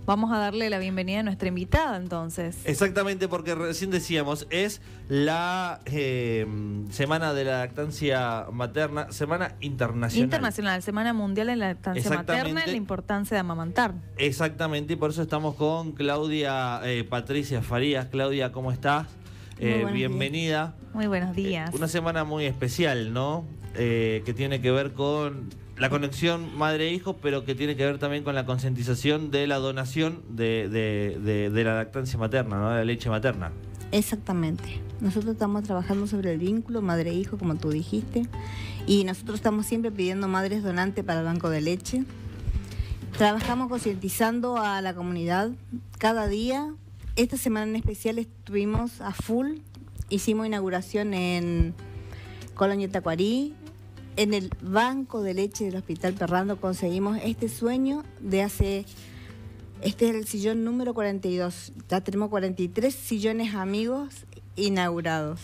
vamos a darle la bienvenida a nuestra invitada entonces. Exactamente, porque recién decíamos, es la Semana de la Lactancia Materna, Semana Internacional. Internacional, Semana Mundial de la Lactancia Materna y la importancia de amamantar. Exactamente, y por eso estamos con Claudia Patricia Farías. Claudia, ¿cómo estás? Bienvenida. Días. Muy buenos días. Una semana muy especial, ¿no? Que tiene que ver con la conexión madre-hijo, pero que tiene que ver también con la concientización de la donación de la lactancia materna, ¿no? De la leche materna. Exactamente. Nosotros estamos trabajando sobre el vínculo madre-hijo, como tú dijiste, y nosotros estamos siempre pidiendo madres donantes para el banco de leche. Trabajamos concientizando a la comunidad cada día. Esta semana en especial estuvimos a full, hicimos inauguración en Colonia Tacuarí, en el banco de leche del Hospital Perrando conseguimos este sueño de este es el sillón número 42, ya tenemos 43 sillones amigos inaugurados.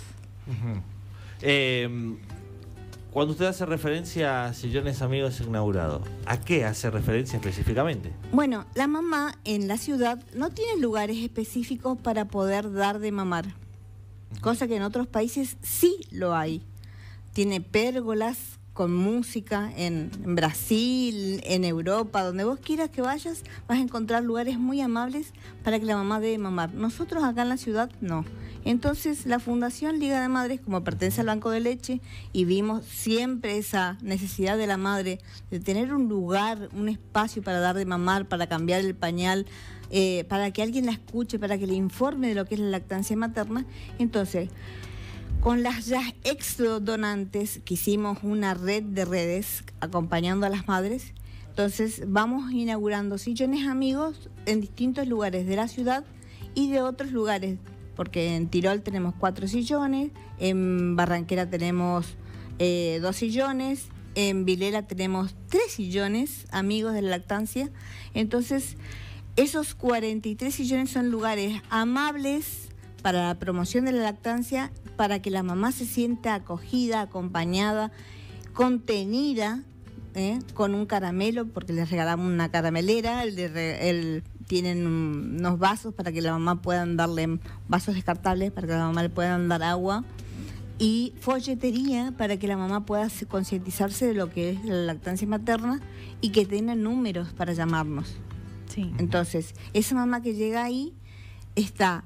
Uh-huh. Cuando usted hace referencia a sillones amigos inaugurados, ¿a qué hace referencia específicamente? Bueno, la mamá en la ciudad no tiene lugares específicos para poder dar de mamar, cosa que en otros países sí lo hay. Tiene pérgolas con música en Brasil, en Europa, donde vos quieras que vayas, vas a encontrar lugares muy amables para que la mamá dé de mamar. Nosotros acá en la ciudad no. Entonces la Fundación Liga de Madres, como pertenece al Banco de Leche, y vimos siempre esa necesidad de la madre de tener un lugar, un espacio para dar de mamar, para cambiar el pañal, para que alguien la escuche, para que le informe de lo que es la lactancia materna. Entonces, con las ya ex donantes, que hicimos una red de redes acompañando a las madres, entonces vamos inaugurando sillones amigos en distintos lugares de la ciudad y de otros lugares, porque en Tirol tenemos 4 sillones, en Barranquera tenemos 2 sillones, en Vilela tenemos 3 sillones amigos de la lactancia. Entonces, esos 43 sillones son lugares amables para la promoción de la lactancia, para que la mamá se sienta acogida, acompañada, contenida, con un caramelo, porque les regalamos una caramelera, tienen unos vasos para que la mamá puedan darle, vasos descartables para que la mamá le puedan dar agua, y folletería para que la mamá pueda concientizarse de lo que es la lactancia materna y que tenga números para llamarnos. Sí. Entonces, esa mamá que llega ahí está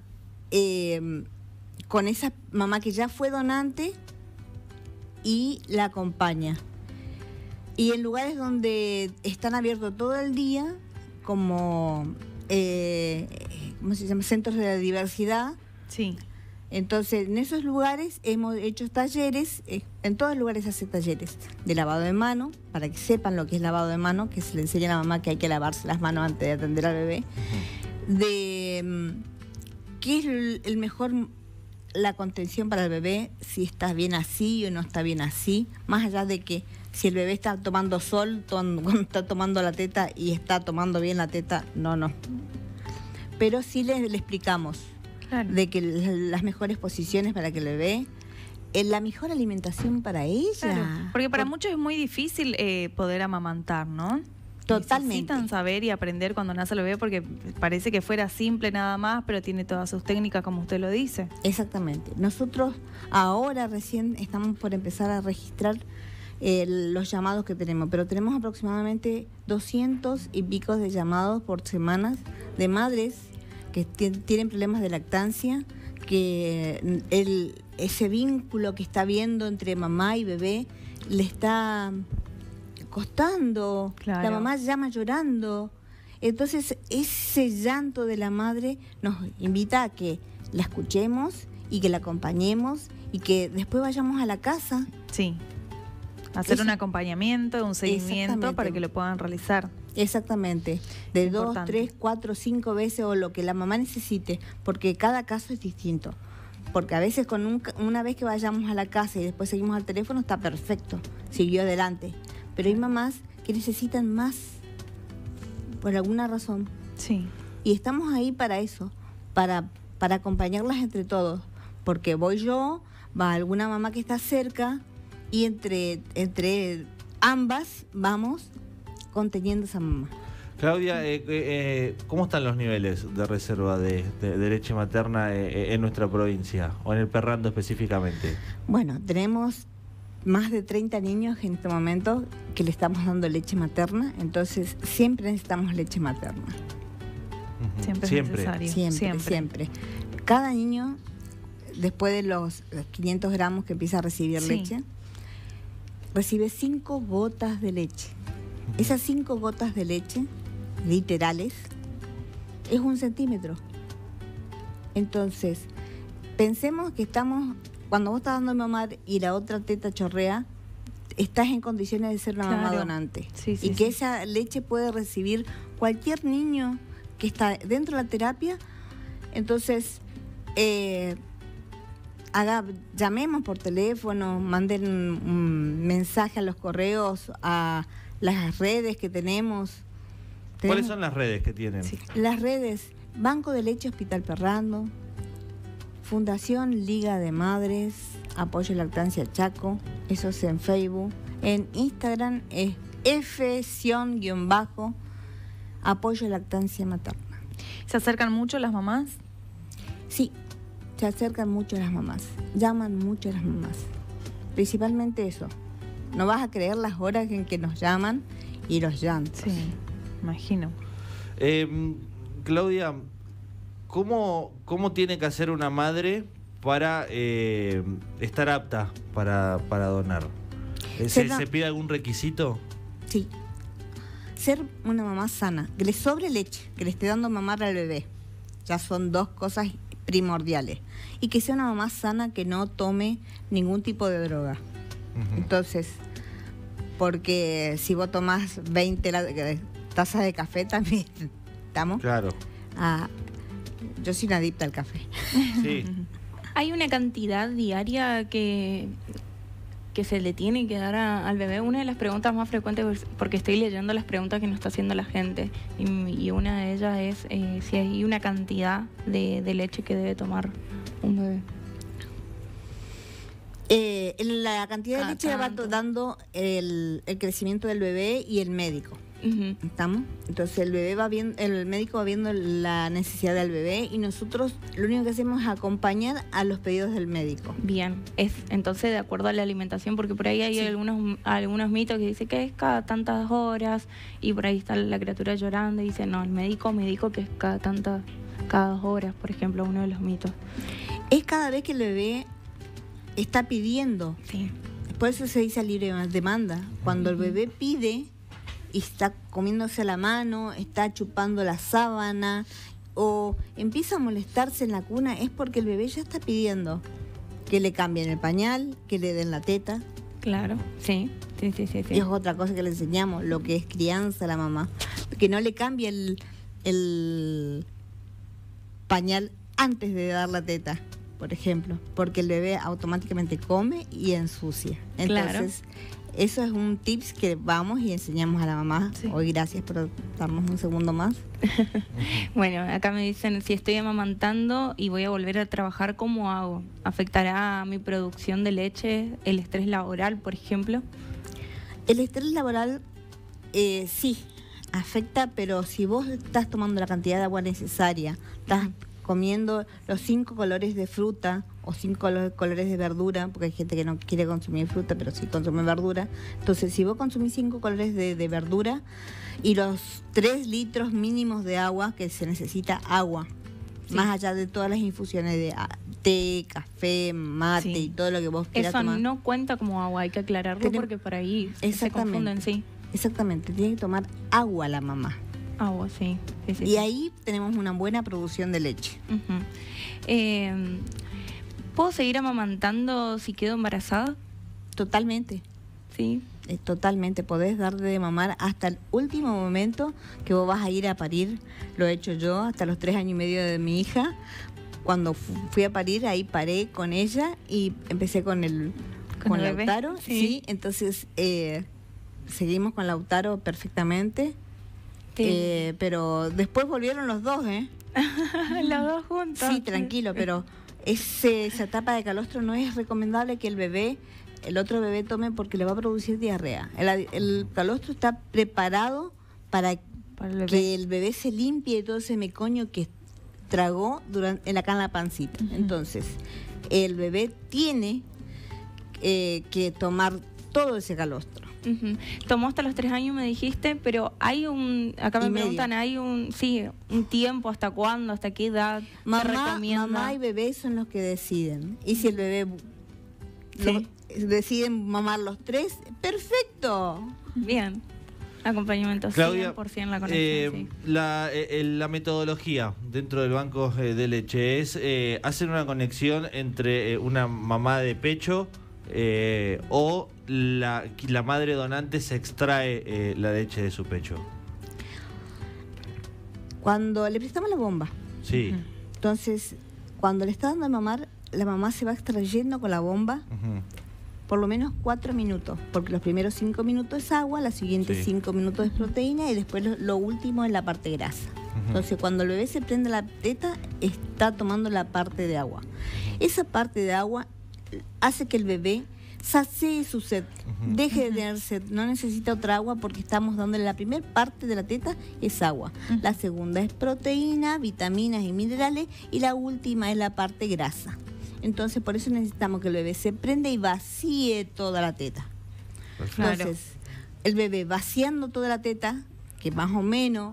con esa mamá que ya fue donante y la acompaña. Y en lugares donde están abiertos todo el día, como ¿cómo se llama? Centros de la diversidad. Sí. Entonces, en esos lugares hemos hecho talleres, en todos los lugares se hace talleres de lavado de mano, para que sepan lo que es lavado de mano, que se le enseña a la mamá que hay que lavarse las manos antes de atender al bebé, de qué es el mejor, la contención para el bebé, si está bien así o no está bien así, más allá de que si el bebé está tomando sol cuando está tomando la teta y está tomando bien la teta, no. Pero sí le explicamos. Claro. De que las mejores posiciones para que el bebé, la mejor alimentación para ella. Claro, porque para muchos es muy difícil poder amamantar, ¿no? Totalmente. Necesitan saber y aprender cuando nace el bebé, porque parece que fuera simple nada más, pero tiene todas sus técnicas, como usted lo dice. Exactamente. Nosotros ahora recién estamos por empezar a registrar los llamados que tenemos, pero tenemos aproximadamente 200 y pico de llamados por semanas de madres que tienen problemas de lactancia, que ese vínculo que está habiendo entre mamá y bebé le está costando. Claro. La mamá llama llorando. Entonces, ese llanto de la madre nos invita a que la escuchemos y que la acompañemos y que después vayamos a la casa. Sí. Hacer un acompañamiento, un seguimiento para que lo puedan realizar. Exactamente, de 2, 3, 4, 5 veces o lo que la mamá necesite, porque cada caso es distinto. Porque a veces con una vez que vayamos a la casa y después seguimos al teléfono está perfecto, siguió adelante. Pero hay mamás que necesitan más, por alguna razón. Sí. Y estamos ahí para eso, para acompañarlas entre todos. Porque voy yo, va alguna mamá que está cerca y entre ambas vamos conteniendo a esa mamá. Claudia, ¿cómo están los niveles de reserva de leche materna en nuestra provincia o en el Perrando específicamente? Bueno, tenemos más de 30 niños en este momento que le estamos dando leche materna, entonces siempre necesitamos leche materna. Siempre es necesario. Siempre. Cada niño, después de los 500 gramos que empieza a recibir leche, recibe 5 gotas de leche. Esas 5 gotas de leche, literales, es 1 centímetro. Entonces, pensemos que cuando vos estás dando mamar y la otra teta chorrea, estás en condiciones de ser una mamá donante. Y que esa leche puede recibir cualquier niño que está dentro de la terapia. Entonces, llamemos por teléfono, manden un mensaje a los correos, a las redes que tenemos. ¿Cuáles son las redes que tienen? Las redes: Banco de Leche Hospital Perrando, Fundación Liga de Madres, Apoyo Lactancia Chaco, eso es en Facebook. En Instagram es F-Apoyo Lactancia Materna. ¿Se acercan mucho las mamás? Sí, se acercan mucho las mamás, llaman mucho a las mamás. Principalmente eso. No vas a creer las horas en que nos llaman y los llantos. Sí, imagino. Claudia, ¿cómo tiene que hacer una madre para estar apta para donar? ¿Se pide algún requisito? Sí. Ser una mamá sana, que le sobre leche, que le esté dando mamar al bebé. Ya son 2 cosas primordiales. Y que sea una mamá sana, que no tome ningún tipo de droga. Entonces, porque si vos tomás 20 tazas de café también, ¿estamos? Claro. Yo soy una adicta al café. Sí. ¿Hay una cantidad diaria que se le tiene que dar al bebé? Una de las preguntas más frecuentes, porque estoy leyendo las preguntas que nos está haciendo la gente, y una de ellas es si hay una cantidad de leche que debe tomar un bebé. La cantidad de leche le va dando el crecimiento del bebé y el médico. ¿Estamos? Entonces el médico va viendo la necesidad del bebé, y nosotros lo único que hacemos es acompañar a los pedidos del médico. Bien, es entonces de acuerdo a la alimentación, porque por ahí hay algunos mitos que dicen que es cada tantas horas, y por ahí está la criatura llorando y dice, no, el médico me dijo que es cada 2 horas, por ejemplo, uno de los mitos. Es cada vez que el bebé está pidiendo. Sí. Por eso se dice libre demanda. Cuando el bebé pide y está comiéndose la mano, está chupando la sábana o empieza a molestarse en la cuna, es porque el bebé ya está pidiendo que le cambien el pañal, que le den la teta. Claro, sí. Y es otra cosa que le enseñamos, lo que es crianza a la mamá. Que no le cambie el pañal antes de dar la teta, por ejemplo, porque el bebé automáticamente come y ensucia. Entonces, eso es un tips que vamos y enseñamos a la mamá. Hoy, gracias por darnos un segundo más. Bueno, acá me dicen, si estoy amamantando y voy a volver a trabajar, ¿cómo hago? ¿Afectará a mi producción de leche el estrés laboral, por ejemplo? El estrés laboral, sí, afecta, pero si vos estás tomando la cantidad de agua necesaria, estás comiendo los 5 colores de fruta o 5 colores de verdura, porque hay gente que no quiere consumir fruta, pero sí consume verdura. Entonces, si vos consumís 5 colores de verdura y los 3 litros mínimos de agua, que se necesita agua, más allá de todas las infusiones de té, café, mate y todo lo que vos quieras tomar. Eso no cuenta como agua, hay que aclararlo porque por ahí se confunden, sí. Exactamente, tiene que tomar agua la mamá. Agua, sí. Y ahí tenemos una buena producción de leche. ¿Puedo seguir amamantando si quedo embarazada? Totalmente. Sí. Totalmente. Podés dar de mamar hasta el último momento que vos vas a ir a parir. Lo he hecho yo hasta los 3 años y medio de mi hija. Cuando fui a parir, ahí paré con ella y empecé con Lautaro. Sí. Entonces, seguimos con Lautaro perfectamente. Pero después volvieron los 2, Los 2 juntos. Sí, tranquilo, pero esa etapa de calostro no es recomendable que el otro bebé tome, porque le va a producir diarrea. El calostro está preparado para para el bebé. que el bebé se limpie todo ese mecoño que tragó acá en la pancita. Entonces, el bebé tiene que tomar todo ese calostro. Tomó hasta los 3 años, me dijiste, pero hay acá me Y medio. preguntan, hay un tiempo, ¿hasta cuándo, hasta qué edad se recomienda? Mamá y bebé son los que deciden. Y si el bebé Sí. deciden mamar los 3, perfecto. Bien. Acompañamiento Claudia, 100% la conexión, sí. la metodología dentro del banco de leche es hacer una conexión entre una mamá de pecho o la madre donante se extrae la leche de su pecho. Cuando le prestamos la bomba, Sí. entonces, cuando le está dando de mamar, la mamá se va extrayendo con la bomba Ujú. por lo menos 4 minutos, porque los primeros 5 minutos es agua, los siguientes Sí. 5 minutos es proteína y después lo último es la parte grasa. Entonces, cuando el bebé se prende la teta, está tomando la parte de agua. Esa parte de agua hace que el bebé sacee su sed, deje de tener sed, no necesita otra agua porque estamos dándole la primera parte de la teta es agua, la segunda es proteína, vitaminas y minerales y la última es la parte grasa. Entonces por eso necesitamos que el bebé se prenda y vacíe toda la teta. Claro. Entonces el bebé vaciando toda la teta, que más o menos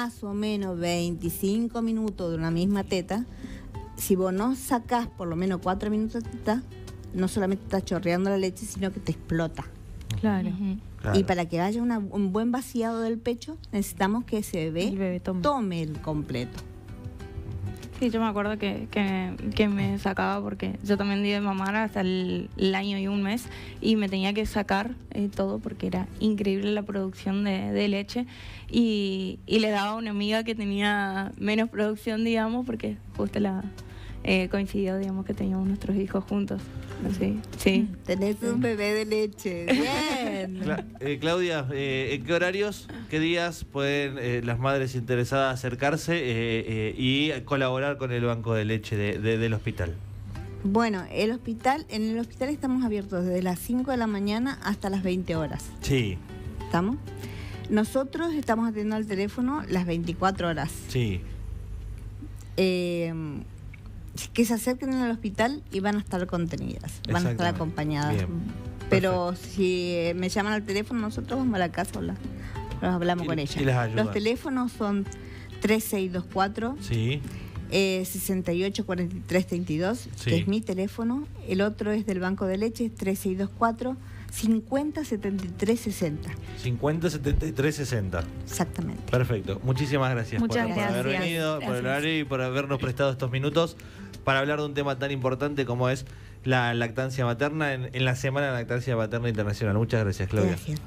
25 minutos de una misma teta, si vos no sacás por lo menos 4 minutos de teta, no solamente está chorreando la leche, sino que te explota. Claro. Claro. Y para que haya un buen vaciado del pecho, necesitamos que ese bebé, El bebé tome el completo. Sí, yo me acuerdo que me sacaba porque yo también di de mamar hasta el año y un mes y me tenía que sacar todo porque era increíble la producción de leche y le daba a una amiga que tenía menos producción, digamos, porque justo coincidió, digamos, que teníamos nuestros hijos juntos. Así, sí. Tenés un bebé de leche. Bien. Claudia, ¿en qué horarios, qué días pueden las madres interesadas acercarse y colaborar con el banco de leche del hospital? Bueno, en el hospital estamos abiertos desde las 5 de la mañana hasta las 20 horas. Sí, ¿Estamos? Nosotros estamos atendiendo al teléfono las 24 horas. sí. Que se acerquen al hospital y van a estar contenidas, van a estar Exactamente. acompañadas. Bien. Pero si me llaman al teléfono, nosotros vamos a la casa o hablamos Y- con y ella. les ayudan. Los teléfonos son 3624 Sí, 684332, Sí. que es mi teléfono. El otro es del Banco de Leche, es 3624 507360. 50 73 60. Exactamente. Perfecto. Muchísimas gracias Muchas por haber gracias. venido, por el Gracias. horario y por habernos prestado estos minutos para hablar de un tema tan importante como es la lactancia materna en la Semana de Lactancia Materna Internacional. Muchas gracias, Claudia. Gracias.